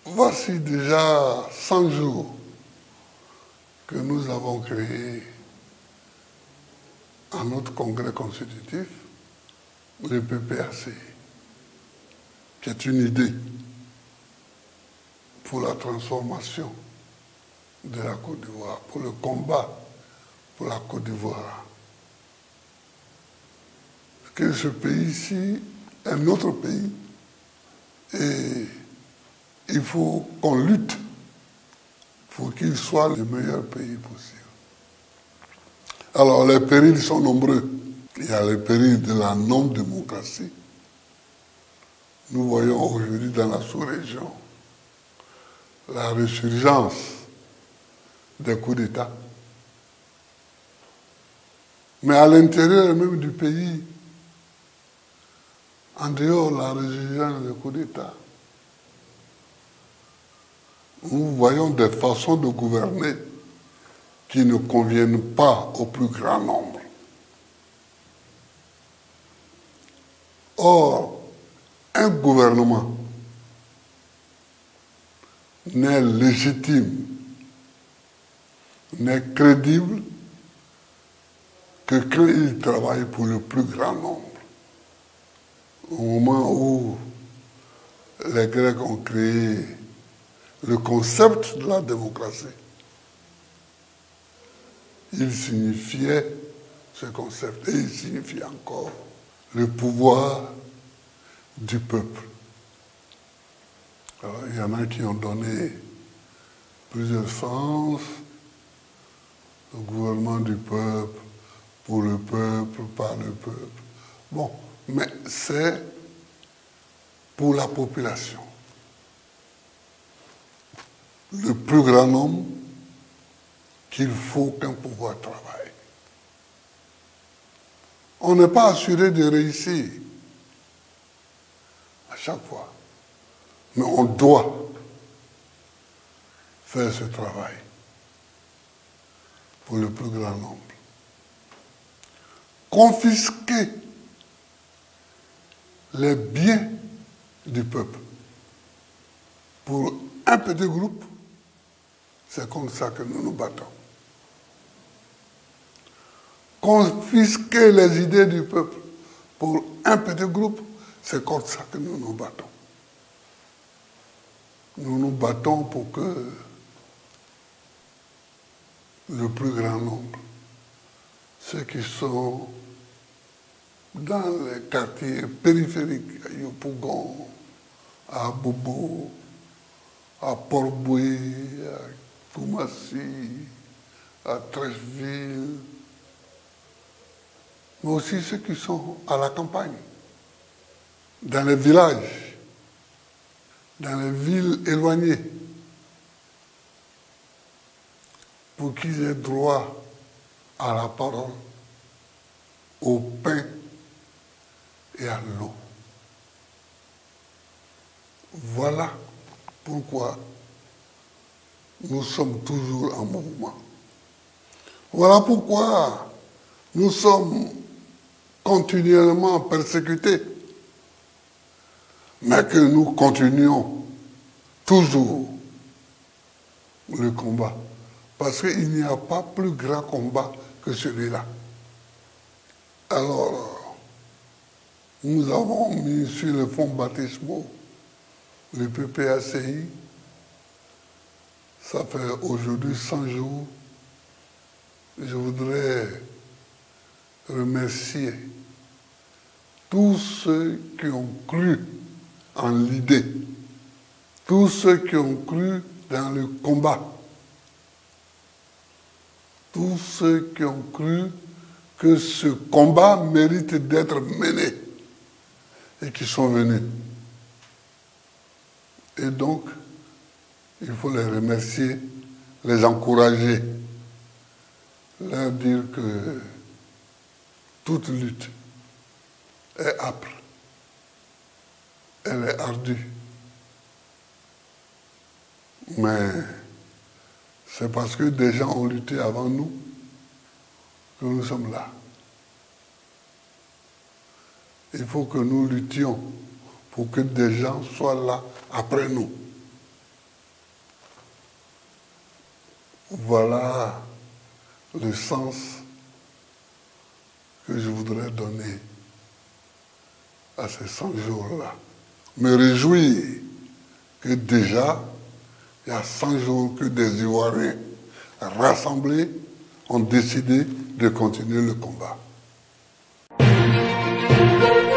Voici déjà 100 jours que nous avons créé à notre congrès constitutif le PPACI, qui est une idée pour la transformation de la Côte d'Ivoire, pour le combat pour la Côte d'Ivoire. Parce que ce pays-ci est notre pays et il faut qu'on lutte pour qu'il soit le meilleur pays possible. Alors les périls sont nombreux. Il y a le péril de la non-démocratie. Nous voyons aujourd'hui dans la sous-région la résurgence des coups d'État. Mais à l'intérieur même du pays, en dehors de la résurgence des coups d'État, nous voyons des façons de gouverner qui ne conviennent pas au plus grand nombre. Or, un gouvernement n'est légitime, n'est crédible que quand il travaille pour le plus grand nombre. Au moment où les Grecs ont créé le concept de la démocratie, il signifiait ce concept, et il signifie encore le pouvoir du peuple. Alors, il y en a qui ont donné plusieurs sens, le gouvernement du peuple, pour le peuple, par le peuple. Bon, mais c'est pour la population. Le plus grand nombre qu'il faut qu'un pouvoir travaille. On n'est pas assuré de réussir à chaque fois, mais on doit faire ce travail pour le plus grand nombre. Confisquer les biens du peuple pour un petit groupe, c'est comme ça que nous nous battons. Confisquer les idées du peuple pour un petit groupe, c'est comme ça que nous nous battons. Nous nous battons pour que le plus grand nombre, ceux qui sont dans les quartiers périphériques, à Yopougon, à Bobo, à Port-Boué, à Koumassi, à Trècheville, mais aussi ceux qui sont à la campagne, dans les villages, dans les villes éloignées, pour qu'ils aient droit à la parole, au pain et à l'eau. Voilà pourquoi nous sommes toujours en mouvement. Voilà pourquoi nous sommes continuellement persécutés, mais que nous continuons toujours le combat. Parce qu'il n'y a pas plus grand combat que celui-là. Alors, nous avons mis sur le fonds baptismaux le PPACI. Ça fait aujourd'hui 100 jours. Je voudrais remercier tous ceux qui ont cru en l'idée, tous ceux qui ont cru dans le combat, tous ceux qui ont cru que ce combat mérite d'être mené et qui sont venus. Et donc, il faut les remercier, les encourager, leur dire que toute lutte est âpre, elle est ardue. Mais c'est parce que des gens ont lutté avant nous que nous sommes là. Il faut que nous luttions pour que des gens soient là après nous. Voilà le sens que je voudrais donner à ces 100 jours-là. Me réjouir que déjà, il y a 100 jours que des Ivoiriens rassemblés ont décidé de continuer le combat.